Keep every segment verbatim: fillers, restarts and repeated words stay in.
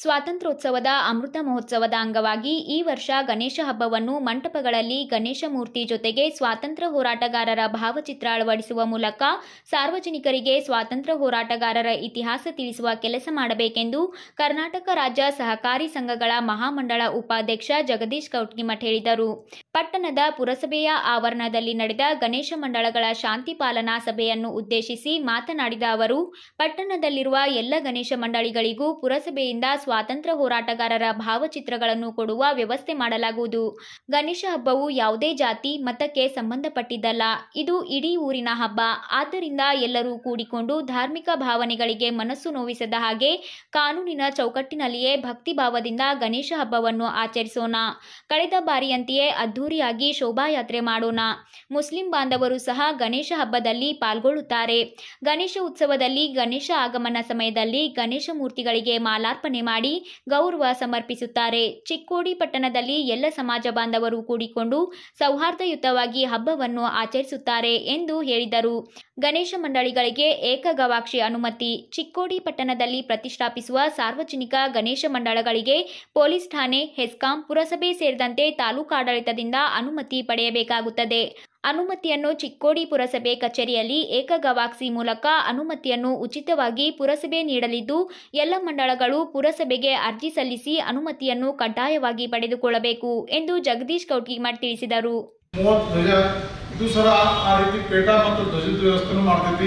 ಸ್ವಾತಂತ್ರ್ಯೋತ್ಸವದ ಅಮೃತ ಮಹೋತ್ಸವದ ಅಂಗವಾಗಿ ಈ ವರ್ಷ ಗಣೇಶ ಹಬ್ಬವನ್ನು ಮಂಟಪಗಳಲ್ಲಿ ಗಣೇಶ ಮೂರ್ತಿ ಜೊತೆಗೆ ಸ್ವಾತಂತ್ರ್ಯ ಹೋರಾಟಗಾರರ ಭಾವಚಿತ್ರ ಅಳವಡಿಸುವ ಮೂಲಕ ಸಾರ್ವಜನಿಕರಿಗೆ ಸ್ವಾತಂತ್ರ್ಯ ಹೋರಾಟಗಾರರ ಇತಿಹಾಸ ತಿಳಿಸುವ ಕೆಲಸ ಮಾಡಬೇಕೆಂದು ಕರ್ನಾಟಕ ರಾಜ್ಯ ಸಹಕಾರಿ ಸಂಘಗಳ ಮಹಾಮಂಡಳ ಉಪಾಧ್ಯಕ್ಷ ಜಗದೀಶ್ ಕೌಟ್ಗಿಮಠ್ ಹೇಳಿದರು. ಪಟ್ಟಣದ ಪುರಸಭೆಯ ಆವರಣದಲ್ಲಿ ನಡೆದ ಗಣೇಶ ಮಂಡಳಗಳ ಶಾಂತಿ ಪಾಲನಾ ಸಭೆಯನ್ನು ಉದ್ದೇಶಿಸಿ ಮಾತನಾಡಿದ ಅವರು, ಪಟ್ಟಣದಲ್ಲಿರುವ ಎಲ್ಲ ಗಣೇಶ ಮಂಡಳಿಗಳಿಗೂ ಪುರಸಭೆಯಿಂದ ಸ್ವಾತಂತ್ರ್ಯ ಹೋರಾಟಗಾರರ ಭಾವಚಿತ್ರಗಳನ್ನು ಕೊಡುವ ವ್ಯವಸ್ಥೆ ಮಾಡಲಾಗುವುದು. ಗಣೇಶ ಹಬ್ಬವು ಯಾವುದೇ ಜಾತಿ ಮತಕ್ಕೆ ಸಂಬಂಧಪಟ್ಟಿದ್ದಲ್ಲ. ಇದು ಇಡೀ ಊರಿನ ಹಬ್ಬ. ಆದ್ದರಿಂದ ಎಲ್ಲರೂ ಕೂಡಿಕೊಂಡು ಧಾರ್ಮಿಕ ಭಾವನೆಗಳಿಗೆ ಮನಸ್ಸು ನೋವಿಸದ ಹಾಗೆ ಕಾನೂನಿನ ಚೌಕಟ್ಟಿನಲ್ಲಿಯೇ ಭಕ್ತಿ ಭಾವದಿಂದ ಗಣೇಶ ಹಬ್ಬವನ್ನು ಆಚರಿಸೋಣ. ಕಳೆದ ಬಾರಿಯಂತೆಯೇ ಅದ್ದೂರಿಯಾಗಿ ಶೋಭಾಯಾತ್ರೆ ಮಾಡೋಣ. ಮುಸ್ಲಿಂ ಬಾಂಧವರು ಸಹ ಗಣೇಶ ಹಬ್ಬದಲ್ಲಿ ಪಾಲ್ಗೊಳ್ಳುತ್ತಾರೆ. ಗಣೇಶ ಉತ್ಸವದಲ್ಲಿ ಗಣೇಶ ಆಗಮನ ಸಮಯದಲ್ಲಿ ಗಣೇಶ ಮೂರ್ತಿಗಳಿಗೆ ಮಾಲಾರ್ಪಣೆ ಮಾಡಿ ಗೌರವ ಸಮರ್ಪಿಸುತ್ತಾರೆ. ಚಿಕ್ಕೋಡಿ ಪಟ್ಟಣದಲ್ಲಿ ಎಲ್ಲ ಸಮಾಜ ಬಾಂಧವರು ಕೂಡಿಕೊಂಡು ಸೌಹಾರ್ದಯುತವಾಗಿ ಹಬ್ಬವನ್ನು ಆಚರಿಸುತ್ತಾರೆ ಎಂದು ಹೇಳಿದರು. ಗಣೇಶ ಮಂಡಳಿಗಳಿಗೆ ಏಕ ಗವಾಕ್ಷಿ ಅನುಮತಿ. ಚಿಕ್ಕೋಡಿ ಪಟ್ಟಣದಲ್ಲಿ ಪ್ರತಿಷ್ಠಾಪಿಸುವ ಸಾರ್ವಜನಿಕ ಗಣೇಶ ಮಂಡಳಗಳಿಗೆ ಪೊಲೀಸ್ ಠಾಣೆ, ಹೆಸ್ಕಾಂ, ಪುರಸಭೆ ಸೇರಿದಂತೆ ತಾಲೂಕಾಡಳಿತದಿಂದ ಅನುಮತಿ ಪಡೆಯಬೇಕಾಗುತ್ತದೆ. ಅನುಮತಿಯನ್ನು ಚಿಕ್ಕೋಡಿ ಪುರಸಭೆ ಕಚೇರಿಯಲ್ಲಿ ಏಕಗವಾಕ್ಷಿ ಮೂಲಕ ಅನುಮತಿಯನ್ನು ಉಚಿತವಾಗಿ ಪುರಸಭೆ ನೀಡಲಿದ್ದು, ಎಲ್ಲ ಮಂಡಳಗಳು ಪುರಸಭೆಗೆ ಅರ್ಜಿ ಸಲ್ಲಿಸಿ ಅನುಮತಿಯನ್ನು ಕಡ್ಡಾಯವಾಗಿ ಪಡೆದುಕೊಳ್ಳಬೇಕು ಎಂದು ಜಗದೀಶ್ ಕೌಟ್ಗಿಮಠ್ ತಿಳಿಸಿದರು. ಇದು ಸರ ಆ ರೀತಿ ಪೇಟ ಮತ್ತು ಧ್ವಜದ ವ್ಯವಸ್ಥೆ ಮಾಡ್ತೈತಿ.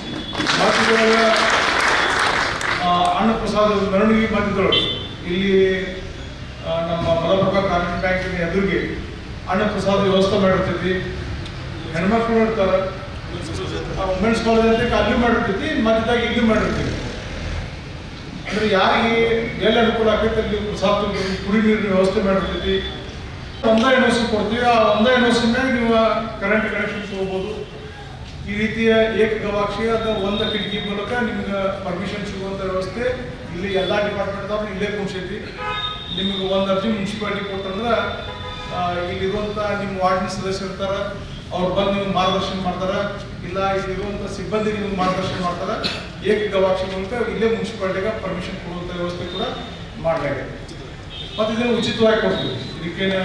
ಅನ್ನ ಪ್ರಸಾದ ಮೆರವಣಿಗೆ ಮಾಡಿದ್ದಳು. ಇಲ್ಲಿ ನಮ್ಮ ಮಲಪ್ರಭಾ ಗ್ರಾಮೀಣ ಬ್ಯಾಂಕಿನ ಎದುರಿಗೆ ಅನ್ನ ಪ್ರಸಾದ ವ್ಯವಸ್ಥೆ ಮಾಡಿರ್ತೈತಿ. ಹೆಣ್ಮಕ್ಳು ಇರ್ತಾರೆ, ವುಮೆನ್ಸ್ ಕಾಲೇಜ್ ಅಂತ ಅಲ್ಲಿ ಮಾಡಿರ್ತೈತಿ, ಮಧ್ಯದಾಗ ಇಲ್ಲಿ ಮಾಡಿರ್ತೀವಿ. ಅಂದ್ರೆ ಯಾರಿಗೆ ಎಲ್ಲಿ ಅನುಕೂಲ ಆಗೈತೆ ಅಲ್ಲಿ ಪ್ರಸಾದ ಕುಡಿ ನೀರಿನ ವ್ಯವಸ್ಥೆ ಮಾಡಿರ್ತೈತಿ. ಒಂದೇ ಎನ್ಒಸಿ ಕೊಡ್ತೀವಿ. ಆ ಒಂದೇ ಎನ್ಒಸಿ ಮ್ಯಾಗ ನೀವು ಕರೆಂಟ್ ಕನೆಕ್ಷನ್ ತಗೋಬಹುದು. ಈ ರೀತಿಯ ಏಕ ಗವಾಕ್ಷಿ ಅದ ಒಂದು ಕಿಟಕಿ ಮೂಲಕ ನಿಮ್ಗೆ ಪರ್ಮಿಷನ್ ಸಿಗುವಂಥ ವ್ಯವಸ್ಥೆ ಇಲ್ಲಿ ಎಲ್ಲ ಡಿಪಾರ್ಟ್ಮೆಂಟ್ದವ್ರು ಇಲ್ಲೇ ಕುಂಸೈತಿ. ನಿಮ್ಗೆ ಒಂದು ಅರ್ಜಿ ಮುನ್ಸಿಪಾಲಿಟಿ ಕೊಟ್ಟಂದ್ರೆ ಇಲ್ಲಿರುವಂಥ ನಿಮ್ಮ ವಾರ್ಡಿನ ಸದಸ್ಯರು ಇರ್ತಾರೆ, ಅವ್ರು ಬಂದು ನಿಮ್ಗೆ ಮಾರ್ಗದರ್ಶನ ಮಾಡ್ತಾರೆ. ಇಲ್ಲ ಇಲ್ಲಿರುವಂಥ ಸಿಬ್ಬಂದಿ ನಿಮ್ಗೆ ಮಾರ್ಗದರ್ಶನ ಮಾಡ್ತಾರೆ. ಏಕ ಗವಾಕ್ಷಿ ಮೂಲಕ ಇಲ್ಲೇ ಮುನ್ಸಿಪಾಲಿಟಿಗೆ ಪರ್ಮಿಷನ್ ಕೊಡುವಂಥ ವ್ಯವಸ್ಥೆ ಕೂಡ ಮಾಡಲಾಗಿದೆ. ಮತ್ತು ಇದನ್ನು ಉಚಿತವಾಗಿ ಕೊಡ್ತೀವಿ. ಇದಕ್ಕೇನು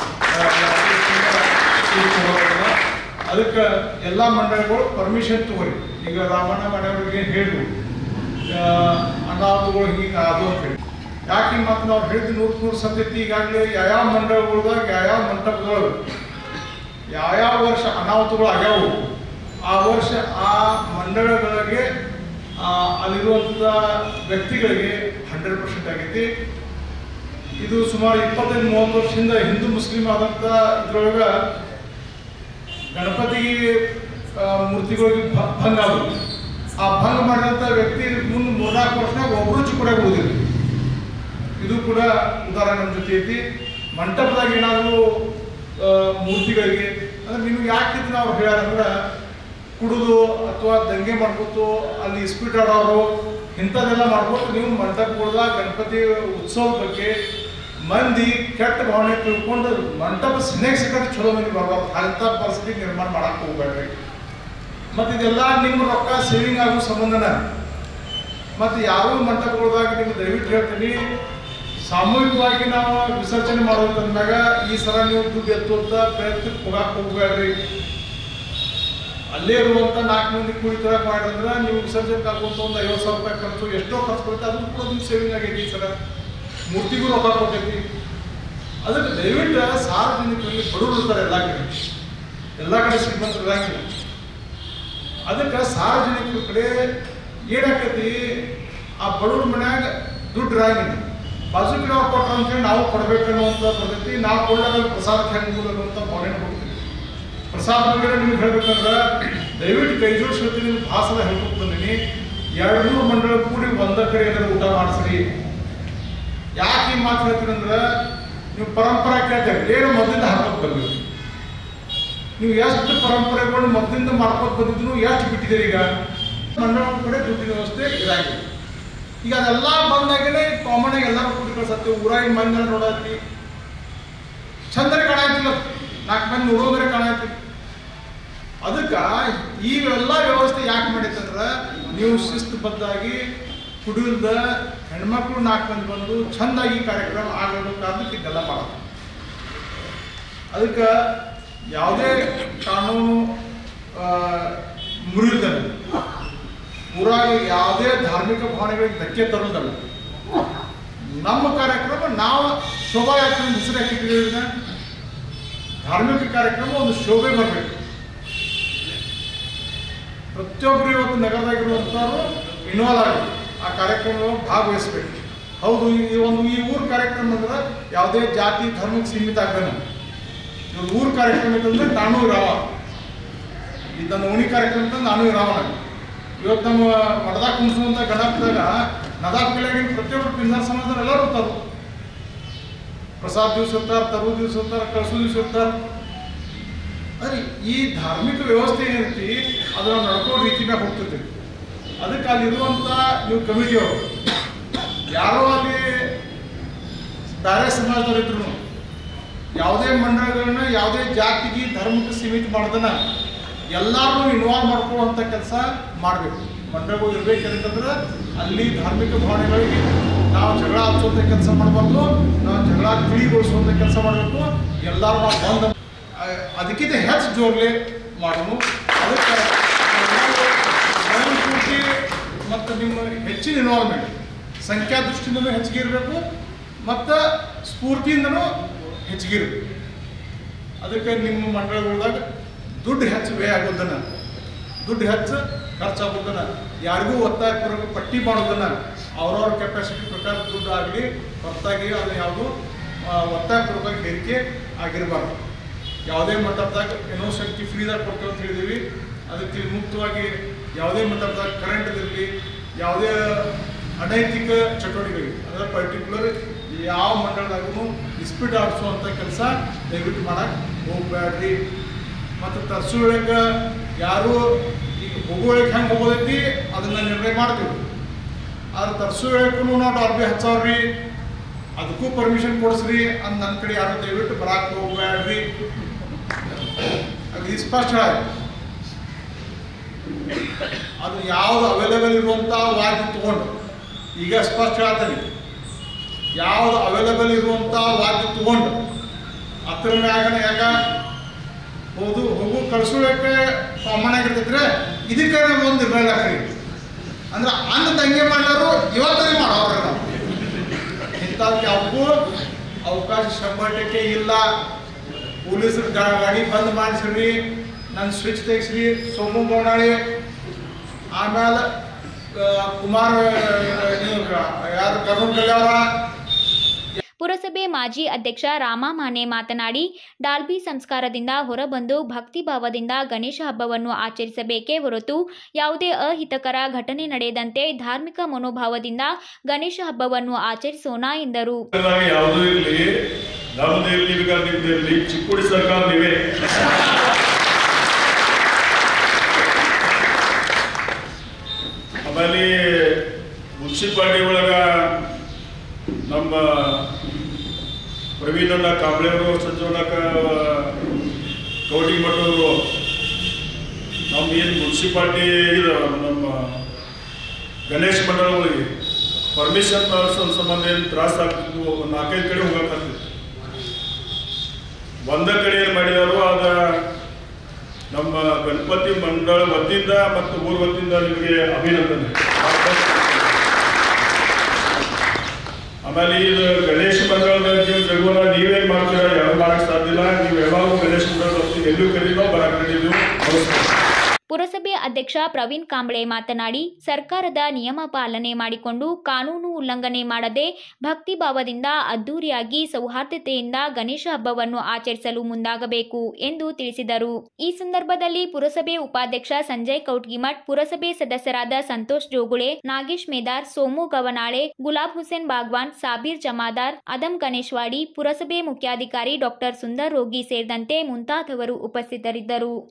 ಅದಕ್ಕೆ ಎಲ್ಲ ಮಂಡಳಿಗಳು ಪರ್ಮಿಷನ್ ತಗೋರಿ. ಈಗ ರಾಮಣ್ಣ ಮನೆಯವ್ರಿಗೆ ಏನು ಹೇಳಿದ್ರು, ಅನಾಹುತಗಳು ಹಿಂಗೆ ಅದು ಅಂತ ಹೇಳಿ ಯಾಕೆ ಮತ್ತು ನಾವು ಹೇಳಿದ್ವಿ ನೂರು ನೂರು ಸದ್ಯತಿ. ಈಗಾಗಲೇ ಯಾವ್ಯಾವ ಮಂಡಳಗಳ್ದಾಗ ಯಾವ್ಯಾವ ಮಂಟಪಗಳು ಯಾವ್ಯಾವ ವರ್ಷ ಅನಾಹುತಗಳು ಆಗ್ಯಾವು, ಆ ವರ್ಷ ಆ ಮಂಡಳಗಳಿಗೆ ಅಲ್ಲಿರುವಂಥ ವ್ಯಕ್ತಿಗಳಿಗೆ ಹಂಡ್ರೆಡ್ ಪರ್ಸೆಂಟ್ ಆಗೈತಿ. ಇದು ಸುಮಾರು ಇಪ್ಪತ್ತೈದು ಮೂವತ್ತು ವರ್ಷದಿಂದ ಹಿಂದೂ ಮುಸ್ಲಿಂ ಆದಂಥ ಇದ್ರೊಳಗೆ ಗಣಪತಿಗೆ ಮೂರ್ತಿಗಳಿಗೆ ಭಂಗ ಆಗೋದು. ಆ ಭಂಗ ಮಾಡಿದಂಥ ವ್ಯಕ್ತಿ ಮುಂದೆ ಮೂರ್ನಾಲ್ಕು ವರ್ಷನಾಗ ಒಬ್ಬರು ಚಿಕ್ಕಡೆ ಹೋದಿಲ್ಲ. ಇದು ಕೂಡ ಉದಾಹರಣೆ ನಮ್ಮ ಜೊತೆ ಐತಿ. ಮಂಟಪದಾಗ ಏನಾದರೂ ಮೂರ್ತಿಗಳಿಗೆ ಅಂದ್ರೆ ನಿಮ್ಗೆ ಯಾಕಿದ್ದು ನಾವು ಹೇಳ್ಯಾರಂದ್ರೆ ಕುಡಿದು ಅಥವಾ ದಂಗೆ ಮಾಡ್ಕೊತು ಅಲ್ಲಿ ಸ್ಪೀಡ್ ಆಡೋರು ಇಂಥದ್ದೆಲ್ಲ ಮಾಡ್ಕೊತು ನೀವು ಮಂಟಪಗಳ್ದಾಗ ಗಣಪತಿ ಉತ್ಸವದ ಬಗ್ಗೆ ಮಂದಿ ಕೆಟ್ಟ ಭಾವನೆ ತಿಳ್ಕೊಂಡು ಮಂಟಪ ಸಿನೆಗೆ ಸಿಕ್ಕಂತ ಚಲೋ ಮಂದಿ ಬರ್ಬಾರ್ದು. ಅಂಥ ಪರಿಸ್ಥಿತಿ ನಿರ್ಮಾಣ ಮಾಡಕ್ಕೆ ಹೋಗ್ಬೇಡ್ರಿ. ಮತ್ತು ಇದೆಲ್ಲ ನಿಮ್ಮ ರೊಕ್ಕ ಸೇವಿಂಗ್ ಆಗೋ ಸಂಬಂಧನ. ಮತ್ತು ಯಾವ ಮಂಟಪಗಳ್ದಾಗ ನಿಮ್ಗೆ ದಯವಿಟ್ಟು ಹೇಳ್ತೀನಿ, ಸಾಮೂಹಿಕವಾಗಿ ನಾವು ವಿಸರ್ಜನೆ ಮಾಡೋದಂದಾಗ ಈ ಸಲ ನೀವು ದುಡ್ಡು ಎತ್ತುವಂಥ ಪ್ರಯತ್ನಕ್ಕೆ ಹೋಗಕ್ಕೆ ಹೋಗ್ಬೇಡ್ರಿ. ಅಲ್ಲೇ ಇರುವಂಥ ನಾಲ್ಕು ಮಂದಿ ಕೂಡಿತರ ಮಾಡಿದ್ರೆ ನೀವು ವಿಸರ್ಜನೆ ಆಗುವಂಥ ಒಂದು ಐವತ್ತು ಸಾವಿರ ರೂಪಾಯಿ ಖರ್ಚು ಎಷ್ಟೋ ಖರ್ಚು ಬರುತ್ತೆ. ಅದನ್ನು ಕೂಡ ನಿಮ್ಗೆ ಸೇವಿಂಗ್ ಆಗೈತಿ. ಈ ಸಲ ಮೂರ್ತಿಗೂ ರೊಕ್ಕ ಕೊಟ್ಟೈತಿ. ಅದಕ್ಕೆ ದಯವಿಟ್ಟು ಸಾರ್ವಜನಿಕರಲ್ಲಿ ಬಡವರು ಇರ್ತಾರೆ. ಎಲ್ಲ ಕಡೆ ಎಲ್ಲ ಕಡೆ ಶ್ರೀಮಂತರು ಇರಂಗಿಲ್ಲ. ಅದಕ್ಕೆ ಸಾರ್ವಜನಿಕರ ಕಡೆ ಏನಾಕೈತಿ, ಆ ಬಡವ್ರ ಮನ್ಯಾಗ ದುಡ್ಡು ಇರಂಗಿಲ್ಲ. ಬಾಜು ಕಡೆ ಅವ್ರು ಕೊಟ್ಟರು ಅಂತೇಳಿ ನಾವು ಕೊಡ್ಬೇಕನ್ನುವಂಥ ಪದ್ಧತಿ. ನಾವು ಕೊಳ್ಳಾಗ ಪ್ರಸಾದಕ್ಕೆ ಹೆಂಗೆ ಕೊಡೋದಂತ ಭಾವನೆ ಕೊಡ್ತೀವಿ. ಪ್ರಸಾದ ಬಗ್ಗೆ ನಿಮ್ಗೆ ಹೇಳ್ಬೇಕಂದ್ರೆ ದಯವಿಟ್ಟು ಕೈ ಜೋಡಿಸಿ ಹೇಳ್ತೀನಿ. ನಿಮ್ಗೆ ಭಾಷಣ ಹೇಳ್ಕೊಂಡು ಬಂದೀನಿ. ಎರಡು ಮೂರು ಮಂಡಳ ಕೂಡಿ ಒಂದ ಕಡೆ ಏನಾದ್ರು ಊಟ ಮಾಡಿಸ್ರಿ. ಯಾಕೆ ಈ ಮಾತು ಹೇಳ್ತೀರಂದ್ರೆ ನೀವು ಪರಂಪರೆ ಕೇಳ್ತೀರಿ. ಏನು ಮೊದಲಿಂದ ಹಾಕೋದು ಬಂದಿರಿ. ನೀವು ಎಷ್ಟು ಪರಂಪರೆಗಳು ಮೊದಲಿಂದ ಮಾಡ್ಕೊಂಡು ಬಂದಿದ್ರು ಎಷ್ಟು ಬಿಟ್ಟಿದ್ದೀರಿ. ಈಗ ಮಂಡಳ ಕಡೆ ದುಡ್ಡಿನ ವ್ಯವಸ್ಥೆ ಇದಾಗಿದೆ. ಈಗ ಅದೆಲ್ಲ ಬಂದಾಗಲೇ ಕಾಮನ್ ಆಗಿ ಎಲ್ಲರೂ ಕೂಡಿ ಕಳ್ಸತ್ತೀವಿ. ಊರಾಗಿನ ಮಂದಿ ನೋಡತ್ತಿ ಚಂದನೆ ಕಾಣತ್ತಿಲ್ಲ, ನಾಲ್ಕು ಮಂದಿ ನೋಡೋದ್ರೆ ಕಾಣತ್ತಿ. ಅದಕ್ಕೆ ಈ ಎಲ್ಲ ವ್ಯವಸ್ಥೆ ಯಾಕೆ ಮಾಡೈತಂದ್ರೆ ನೀವು ಶಿಸ್ತುಬದ್ಧಾಗಿ ಕುಡಿಲ್ದ ಹೆಣ್ಮಕ್ಳು ನಾಲ್ಕು ಮಂದಿ ಬಂದು ಚೆಂದಾಗಿ ಕಾರ್ಯಕ್ರಮ ಆಗಲು ಕಾರಣಕ್ಕೆ ಇದೆಲ್ಲ ಮಾಡೋದು. ಅದಕ್ಕೆ ಯಾವುದೇ ಕಾನೂನು ಮುರಿಯುವುದಲ್ಲ, ಊರಾಗ ಯಾವುದೇ ಧಾರ್ಮಿಕ ಭಾವನೆಗಳಿಗೆ ಧಕ್ಕೆ ತರೋದಲ್ಲ. ನಮ್ಮ ಕಾರ್ಯಕ್ರಮ ನಾವು ಶೋಭಾಯಾತ್ರೆ ಹೆಸರು ಹಾಕಿದ್ದೀವಿ. ಧಾರ್ಮಿಕ ಕಾರ್ಯಕ್ರಮ ಒಂದು ಶೋಭೆ ಬರಬೇಕು. ಪ್ರತಿಯೊಬ್ಬರು ಇವತ್ತು ನಗರದಾಗಿರುವಂಥವ್ರು ಇನ್ವಾಲ್ವ್ ಆಗಿ ಆ ಕಾರ್ಯಕ್ರಮವನ್ನು ಭಾಗವಹಿಸಬೇಕು. ಹೌದು, ಈ ಒಂದು ಈ ಊರ ಕಾರ್ಯಕ್ರಮ ಅಂದ್ರೆ ಯಾವುದೇ ಜಾತಿ ಧರ್ಮಕ್ಕೆ ಸೀಮಿತ ಆಗಲ್ಲ. ಇವ್ರು ಊರ ಕಾರ್ಯಕ್ರಮ ಇತ್ತಂದ್ರೆ ನಾನು ರಾವ, ಇದನ್ನು ಓಣಿ ಕಾರ್ಯಕ್ರಮ ಅಂತಂದ್ರೆ ನಾನು ರಾವಣ. ಇವತ್ತು ನಮ್ಮ ಮಠದಾಗ ಕುಣಿಸುವಂಥ ಗಣಪದಾಗ ನದಾಪ್ ಕೆಳಗಿನ ಪ್ರತಿಯೊಬ್ಬರು ಪಿಂಜಾರ ಸಮಾಜದವ್ರು ಎಲ್ಲರೂ ಇರ್ತಾರೆ. ಪ್ರಸಾದ ದಿವಸ ಇರ್ತಾರೆ, ತರು ದಿವಸ ಇರ್ತಾರೆ, ಕಳಸು ದಿವಸ ಇರ್ತಾರೆ. ಅದೇ ಈ ಧಾರ್ಮಿಕ ವ್ಯವಸ್ಥೆ ಏನೈತಿ ಅದನ್ನು ನಡ್ಕೋ ರೀತಿ ಮ್ಯಾಗ ಹೋಗ್ತಿರ್ತೀವಿ. ಅದಕ್ಕೆ ಅಲ್ಲಿರುವಂಥ ನೀವು ಕಮಿಟಿಯವರು ಯಾರೋ ಅಲ್ಲಿ ಬೇರೆ ಸಮಾಜದವ್ರು ಇದ್ರು ಯಾವುದೇ ಮಂಡಳಗಳನ್ನ ಯಾವುದೇ ಜಾತಿಗೆ ಧರ್ಮಕ್ಕೆ ಸೀಮಿತ ಮಾಡ್ದನ ಎಲ್ಲರೂ ಇನ್ವಾಲ್ವ್ ಮಾಡ್ಕೊಳ್ಳುವಂಥ ಕೆಲಸ ಮಾಡಬೇಕು. ಮಂಡಳಗಳು ಇರಬೇಕಂತಂದ್ರೆ ಅಲ್ಲಿ ಧಾರ್ಮಿಕ ಭಾವನೆಗಳಿಗೆ ನಾವು ಜಗಳ ಹಚ್ಚುವಂಥ ಕೆಲಸ ಮಾಡಬಾರ್ದು, ನಾವು ಜಗಳ ತಿಳಿಗೊಳಿಸುವಂಥ ಕೆಲಸ ಮಾಡಬೇಕು. ಎಲ್ಲರೂ ನಾವು ಬಂದ ಅದಕ್ಕಿಂತ ಹೆಚ್ಚು ಜೋರ್ಲೆ ಮಾಡೋನು. ಅದಕ್ಕೆ ಸ್ವಯಂಸ್ಫೂರ್ತಿ ಮತ್ತು ನಿಮ್ಮ ಹೆಚ್ಚಿನ ಇನ್ವಾಲ್ವ್ಮೆಂಟ್ ಸಂಖ್ಯಾ ದೃಷ್ಟಿಯಿಂದಲೂ ಹೆಚ್ಚಿಗೆ ಇರಬೇಕು ಮತ್ತು ಸ್ಫೂರ್ತಿಯಿಂದನೂ ಹೆಚ್ಚಿಗೆ ಇರಬೇಕು. ಅದಕ್ಕೆ ನಿಮ್ಮ ಮಂಡಳಗಳದಾಗ ದುಡ್ಡು ಹೆಚ್ಚು ವ್ಯಯ ಆಗೋದನ್ನು, ದುಡ್ಡು ಹೆಚ್ಚು ಖರ್ಚಾಗೋದನ್ನು, ಯಾರಿಗೂ ಒತ್ತಾಯಪೂರ್ವಕ ಪಟ್ಟಿ ಮಾಡೋದನ್ನು ಅವ್ರವ್ರ ಕೆಪಾಸಿಟಿ ಪ್ರಕಾರ ದುಡ್ಡು ಆಗಲಿ ಹೊರತಾಗಿ ಅದು ಯಾವುದು ಒತ್ತಾಯಪೂರ್ವಕ ಬೇಡಿಕೆ ಆಗಿರಬಾರ್ದು. ಯಾವುದೇ ಮಂಟಪದಾಗ ಏನೋ ಶಕ್ತಿ ಫ್ರೀದಾಗ ಕೊಡ್ತೀವಿ ಅಂತ ಹೇಳಿದ್ದೀವಿ. ಅದಕ್ಕೆ ಮುಕ್ತವಾಗಿ ಯಾವುದೇ ಮಂಟಪದಾಗ ಕರೆಂಟ್ ಇರಲಿ, ಯಾವುದೇ ಅನೈತಿಕ ಚಟುವಟಿಕೆಗಳಿಗೆ ಅಂದರೆ ಪರ್ಟಿಕ್ಯುಲರ್ ಯಾವ ಮಂಡಳದಾಗೂ ಇಸ್ಪಿಟ್ ಆಡಿಸುವಂಥ ಕೆಲಸ ದಯವಿಟ್ಟು ಮಾಡಕ್ಕೆ ಹೋಗ್ಬೇಡ್ರಿ. ಮತ್ತು ತರಿಸುವಳಿಗೆ ಯಾರು ಈಗ ಹೋಗೋಳಿಗೆ ಹೆಂಗೆ ಹೋಗೋದೈತಿ ಅದನ್ನು ನಿರ್ಣಯ ಮಾಡ್ತೀವಿ. ಆದ್ರೆ ತರಿಸುವಳಿಗೂ ನಾವು ಡಾರ್ಬಿ ಹಚ್ಚವ್ರಿ, ಅದಕ್ಕೂ ಪರ್ಮಿಷನ್ ಕೊಡಿಸ್ರಿ ಅಂತ ನನ್ನ ಕಡೆ ಯಾರು ದಯವಿಟ್ಟು ಬರಾಕ್ ಹೋಗ್ಬೇಡ್ರಿ. ಅದು ಸ್ಪಷ್ಟ ಅದು ಯಾವ್ದು ಅವೈಲೇಬಲ್ ಇರುವಂಥ ವಾದ್ಯ ತಗೊಂಡು ಈಗ ಸ್ಪಷ್ಟ ಹೇಳ್ತಾನೆ. ಯಾವ್ದು ಅವೈಲೇಬಲ್ ಇರುವಂಥ ವಾದ್ಯ ತಗೊಂಡು ಹತ್ತಿರ ಮ್ಯಾಗನ ಯಾಕ ಹೋದು ಹೋಗು ಕಳ್ಸೋಳಕ್ಕೆ ಕಾಮನ್ ಆಗಿರ್ತೈತ್ರೆ ಇದಕ್ಕೆ ಒಂದು ನಿರ್ಣಯ ಹಾಕ್ರಿ ಅಂದ್ರೆ ಅನ್ನ ತಂಗೆ ಮಾಡೋರು ಇವತ್ತೇ ಮಾಡೋರು. ನಾವು ಇಂಥದಕ್ಕೆ ಯಾವಕ್ಕೂ ಅವಕಾಶ ಶಂಬಟಕ್ಕೆ ಇಲ್ಲ. ಪೊಲೀಸರು ಗಾಡಿ ಬಂದ್ ಮಾಡಿಸ್ರಿ, ನನ್ನ ಸ್ವಿಚ್ ತೆಗಿಸ್ರಿ, ಸೋಮು ಬೋನಾಳಿ, ಆಮೇಲೆ ಕುಮಾರ್ ಯಾರು ಕರ್ನೂಲ್ ಕಲ್ಯಾಣ. ಪುರಸಭೆ ಮಾಜಿ ಅಧ್ಯಕ್ಷ ರಾಮ ಮಾನೆ ಮಾತನಾಡಿ, ಡಾಲ್ಬಿ ಸಂಸ್ಕಾರದಿಂದ ಹೊರಬಂದು ಭಕ್ತಿಭಾವದಿಂದ ಗಣೇಶ ಹಬ್ಬವನ್ನು ಆಚರಿಸಬೇಕೇ ಹೊರತು ಯಾವುದೇ ಅಹಿತಕರ ಘಟನೆ ನಡೆಯದಂತೆ ಧಾರ್ಮಿಕ ಮನೋಭಾವದಿಂದ ಗಣೇಶ ಹಬ್ಬವನ್ನು ಆಚರಿಸೋಣ ಎಂದರು. ಯಾವುದೂ ಇರಲಿ, ನಮ್ಮದಿರಲಿ, ಚಿಕ್ಕೋಡಿ ಸರ್ಕಾರ ನೀವೇ. ಆಮೇಲೆ ಮುನ್ಸಿಪಾಲಿಟಿ ಒಳಗ ನಮ್ಮ ಪ್ರವೀಣಣ್ಣ ಕಾಂಬ್ಳೆಯವರು, ಸಂಜೀವನಕ್ಕ ಕೌಟಿ ಮಠವರು, ನಮ್ಮ ಏನು ಮುನ್ಸಿಪಾಲ್ಟಿ ಇದೆ ನಮ್ಮ ಗಣೇಶ ಮಂಡಳಗಳಿಗೆ ಪರ್ಮಿಷನ್ ಸಂಬಂಧ ಏನು ತ್ರಾಸ ಆಗ್ತಿದ್ವು. ನಾಲ್ಕೈದು ಕಡೆ ಹೋಗಕ್ಕಾಗ್ತಿತ್ತು. ಒಂದ ಕಡೆ ಏನು ಮಾಡಿದಾರು ಅದ ನಮ್ಮ ಗಣಪತಿ ಮಂಡಳ ವತಿಯಿಂದ ಮತ್ತು ಊರ ವತಿಯಿಂದ ನಿಮಗೆ ಅಭಿನಂದನೆ. ಆಮೇಲೆ ಇದು ಗಣೇಶ ಮಂಡಳದ ನೀವು ಜಗುವನ ನೀವೇನು ಮಾಡ್ತೀರ, ಯಾರು ಮಾಡಕ್ಕೆ ಸಾಧ್ಯ ಇಲ್ಲ. ನೀವು ಯಾವಾಗೂ ಗಣೇಶ ಮಂಡಳ ವತಿಯಿಂದ ಎಲ್ಲೂ ಕರೀನೋ ಬರಕ್ಕೆ ನಡೀತೀವಿ. ಪುರಸಭೆ ಅಧ್ಯಕ್ಷ ಪ್ರವೀಣ್ ಕಾಂಬ್ಳೆ ಮಾತನಾಡಿ, ಸರ್ಕಾರದ ನಿಯಮ ಪಾಲನೆ ಮಾಡಿಕೊಂಡು ಕಾನೂನು ಉಲ್ಲಂಘನೆ ಮಾಡದೆ ಭಕ್ತಿಭಾವದಿಂದ ಅದ್ದೂರಿಯಾಗಿ ಸೌಹಾರ್ದತೆಯಿಂದ ಗಣೇಶ ಹಬ್ಬವನ್ನು ಆಚರಿಸಲು ಮುಂದಾಗಬೇಕು ಎಂದು ತಿಳಿಸಿದರು. ಈ ಸಂದರ್ಭದಲ್ಲಿ ಪುರಸಭೆ ಉಪಾಧ್ಯಕ್ಷ ಸಂಜಯ್ ಕೌಟ್ಗಿಮಠ್, ಪುರಸಭೆ ಸದಸ್ಯರಾದ ಸಂತೋಷ್ ಜೋಗುಳೆ, ನಾಗೇಶ್ ಮೇದಾರ್, ಸೋಮು ಗವನಾಳೆ, ಗುಲಾಬ್ ಹುಸೇನ್ ಬಾಗ್ವಾನ್, ಸಾಬೀರ್ ಜಮಾದಾರ್, ಅದಂ ಗಣೇಶ್ವಾಡಿ, ಪುರಸಭೆ ಮುಖ್ಯಾಧಿಕಾರಿ ಡಾಕ್ಟರ್ ಸುಂದರ್ ರೋಗಿ ಸೇರಿದಂತೆ ಮುಂತಾದವರು ಉಪಸ್ಥಿತರಿದ್ದರು.